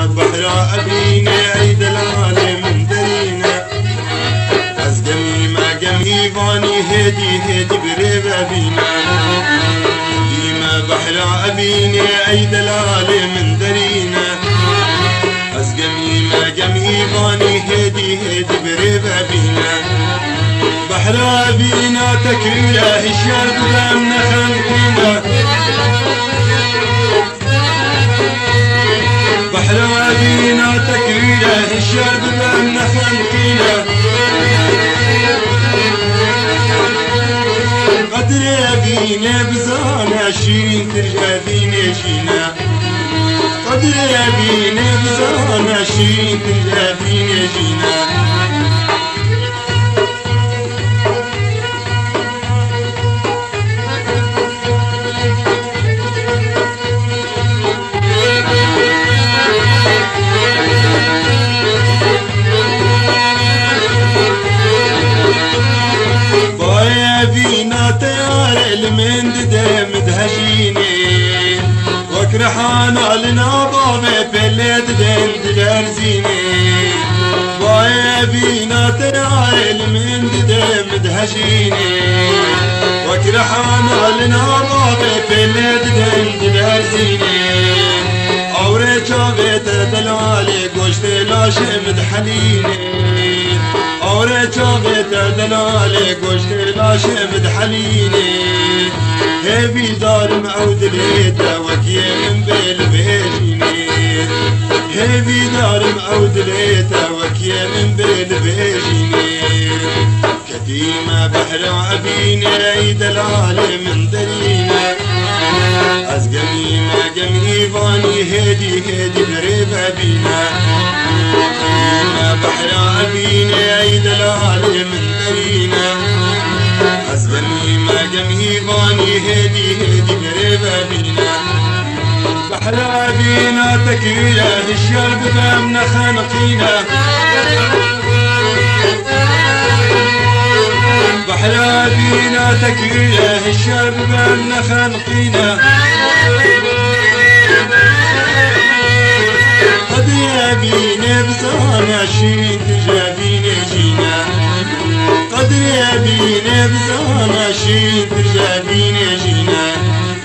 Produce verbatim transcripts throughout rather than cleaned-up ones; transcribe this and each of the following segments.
بحر أبينا عيد العالم من درينا أزقمي ما قمي فاني هدي هدي بريب أبينا ديما بحر أبينا عيد العالم من درينا أزقمي ما قمي فاني هدي هدي بريب أبينا بحر أبينا تكريله الشرب لمنا خلقنا بحر أبينا تكريله الشرب لمنا خلقنا قدر أبينا بزانا شيرين ترجع بينا جينا قدر أبينا بزانا شيرين ترجع بينا جينا بينا تيار المند دم دهجيني وكرحانا لنا بابي بلد بنت درزيني بايا بينا تيار المند دم دهجيني وكرحانا لنا بابي بلد بنت درزيني اوري جابت دلالي قشت لاشم دحليني اوري جابت دلالي قشت لاشم دحليني هبي دار معود ليتا وكيم بالبيجيني هبي دار معود ليتا وكيم بالبيجيني كتيمة بحر أبيني عيد العالم من درينا أزقمي ما قمي فاني هدي هدي بريب أبينا كتيمة بحر أبيني عيد العالم من درينا أزقمي ما قمي فاني هدي هدي بريب أبينا بحر أبينا تكريله الشرب بمنا خنقينا بحر أبينا تكريله الشرب بمنا خنقينا قد يبينا بزانا شين تجابينا جينا قد يبينا بزانا شين تجابينا جينا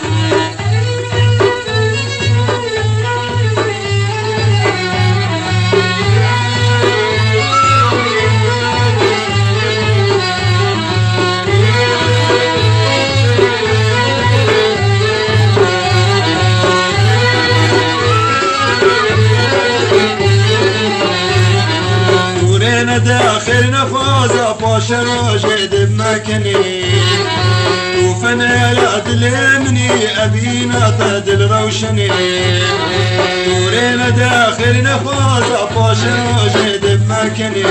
داخل نفاذة باشر وجد بمكاني وفنا لا تلمني أبينا تدل روشني ورينا داخل نفاذة باشر وجد بمكاني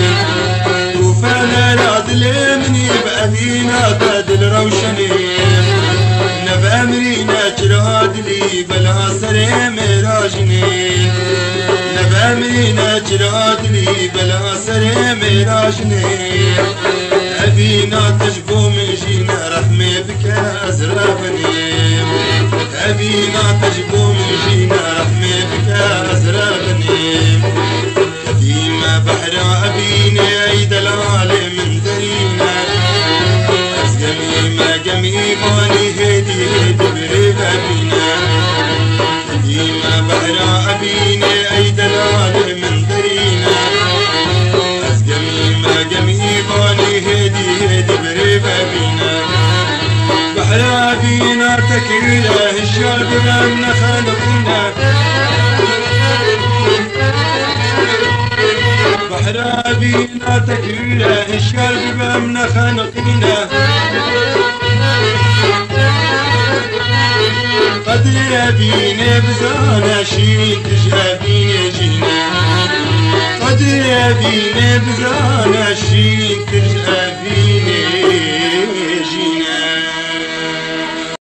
وفنا لا تلمني بأبينا تدل روشني نبأمرينا جراد لي بلا سري مراجني نبأمرينا جراد لي بلا سري مراجني أبينا تجبو من جينا رحمي بك أزرابني أبينا تجبو من جينا رحمي بك أزرابني كديما بحر أبينا عيد العالم من درينا أزقمي ما قمي فاني هدي هدي بريب أبينا كديما بحر أبينا عيد العالم من درينا أزقمي ما قمي فاني هدي هدي بريب أبينا بحر أبينا تكريله الشرب بمنا خلقنا بحر أبينا تكريله الشرب بمنا خلقنا قد يبينا بزانا شين تجابينا جينا قد يبينا بزانا شين تجابينا